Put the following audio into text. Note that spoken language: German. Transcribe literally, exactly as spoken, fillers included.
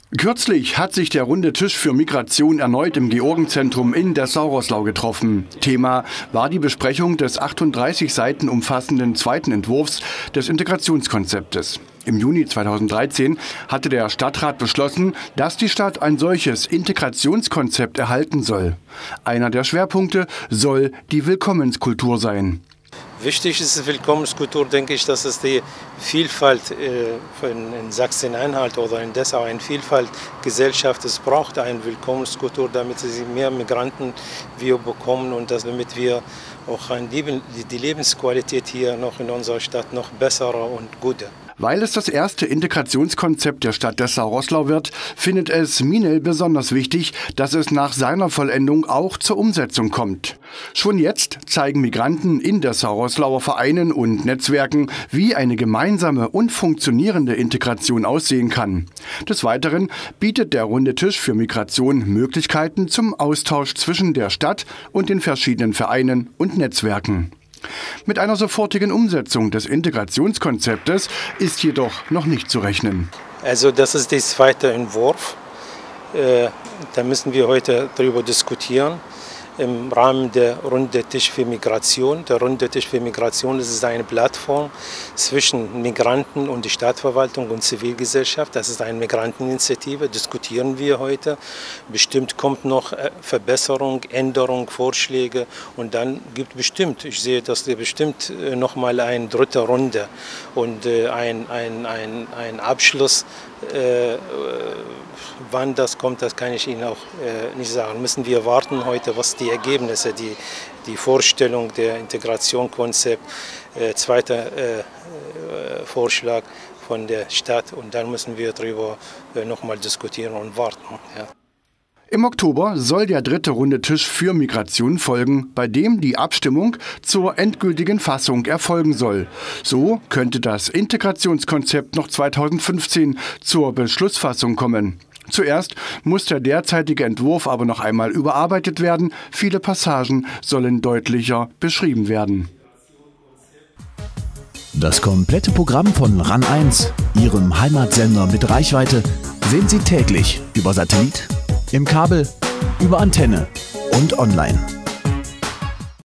Kürzlich hat sich der Runde Tisch für Migration erneut im Georgenzentrum in Dessau-Roßlau getroffen. Thema war die Besprechung des achtunddreißig Seiten umfassenden zweiten Entwurfs des Integrationskonzeptes. Im Juni zweitausenddreizehn hatte der Stadtrat beschlossen, dass die Stadt ein solches Integrationskonzept erhalten soll. Einer der Schwerpunkte soll die Willkommenskultur sein. Wichtig ist die Willkommenskultur, denke ich, dass es die Vielfalt äh, in, in Sachsen-Anhalt oder in Dessau, eine Vielfaltgesellschaft, es braucht eine Willkommenskultur, damit sie mehr Migranten wir bekommen und dass, damit wir auch ein Leben, die Lebensqualität hier noch in unserer Stadt noch besser und guter. Weil es das erste Integrationskonzept der Stadt Dessau-Roßlau wird, findet es Minel besonders wichtig, dass es nach seiner Vollendung auch zur Umsetzung kommt. Schon jetzt zeigen Migranten in Dessau-Roßlauer Vereinen und Netzwerken, wie eine gemeinsame und funktionierende Integration aussehen kann. Des Weiteren bietet der Runde Tisch für Migration Möglichkeiten zum Austausch zwischen der Stadt und den verschiedenen Vereinen und Netzwerken. Mit einer sofortigen Umsetzung des Integrationskonzeptes ist jedoch noch nicht zu rechnen. Also das ist der zweite Entwurf. Äh, da müssen wir heute darüber diskutieren. Im Rahmen der Runde Tisch für Migration. Der Runde Tisch für Migration, das ist eine Plattform zwischen Migranten und der Stadtverwaltung und Zivilgesellschaft. Das ist eine Migranteninitiative, diskutieren wir heute. Bestimmt kommt noch Verbesserung, Änderung, Vorschläge und dann gibt bestimmt, ich sehe, dass wir bestimmt noch mal eine dritte Runde und ein, ein, ein, ein Abschluss. Äh, wann das kommt, das kann ich Ihnen auch äh, nicht sagen. Müssen wir warten heute, was die Ergebnisse, die, die Vorstellung der Integrationskonzept, äh, zweiter äh, Vorschlag von der Stadt und dann müssen wir darüber äh, nochmal diskutieren und warten. Ja. Im Oktober soll der dritte Runde Tisch für Migration folgen, bei dem die Abstimmung zur endgültigen Fassung erfolgen soll. So könnte das Integrationskonzept noch zweitausendfünfzehn zur Beschlussfassung kommen. Zuerst muss der derzeitige Entwurf aber noch einmal überarbeitet werden. Viele Passagen sollen deutlicher beschrieben werden. Das komplette Programm von RAN eins, Ihrem Heimatsender mit Reichweite, sehen Sie täglich über Satellit, im Kabel, über Antenne und online.